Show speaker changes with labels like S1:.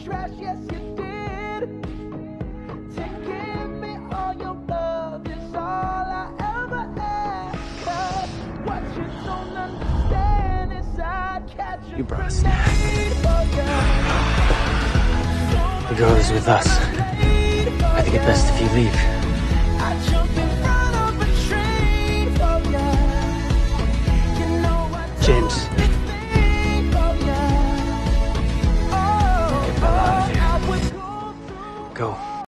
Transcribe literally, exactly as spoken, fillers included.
S1: trash, yes you did. To give me all your love is all I ever ask. 'Cause what you don't understand is I'd catch a
S2: You brought us
S1: grenade for you.
S2: The girl is with us. I think it's best if you leave.
S1: I jump in front of a train for you. You know I don't
S2: James.